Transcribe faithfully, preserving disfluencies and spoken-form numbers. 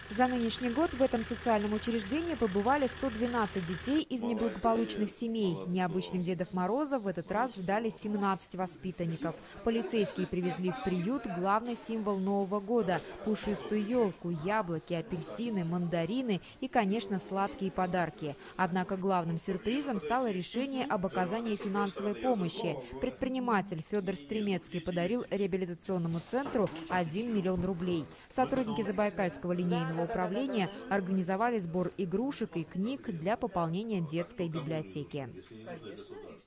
За нынешний год в этом социальном учреждении побывали сто двенадцать детей из неблагополучных семей. Необычных Дедов Морозов в этот раз ждали семнадцать воспитанников. Полицейские привезли в приют главный символ Нового года – пушистую елку, яблоки, апельсины, мандарины и, конечно, сладкие подарки. Однако главным сюрпризом стало решение об оказании финансовой помощи. Предприниматель Федор Стремецкий подарил реабилитационному центру один миллион рублей. Сотрудники Забайкальского линейного управления организовали сбор игрушек и книг для пополнения детской библиотеки.